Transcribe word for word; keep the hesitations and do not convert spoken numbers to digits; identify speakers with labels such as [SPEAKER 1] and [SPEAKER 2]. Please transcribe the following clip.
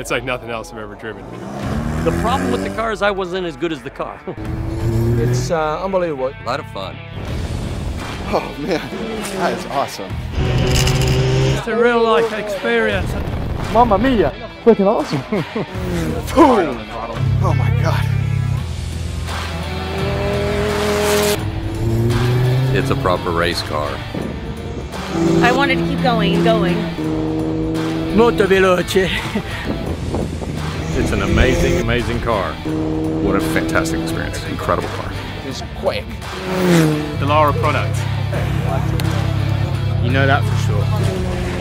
[SPEAKER 1] It's like nothing else I've ever driven.
[SPEAKER 2] The problem with the car is I wasn't as good as the car.
[SPEAKER 3] It's uh, unbelievable.
[SPEAKER 2] A lot of fun.
[SPEAKER 4] Oh man, that is awesome.
[SPEAKER 5] It's a real life experience.
[SPEAKER 3] Mamma mia, freaking awesome.
[SPEAKER 4] Boom. Oh my God.
[SPEAKER 2] It's a proper race car.
[SPEAKER 6] I wanted to keep going and going.
[SPEAKER 5] Molto veloce.
[SPEAKER 7] It's an amazing, amazing car. What a fantastic experience. Incredible car.
[SPEAKER 4] It's quick.
[SPEAKER 1] Dallara product.
[SPEAKER 7] You know that for sure.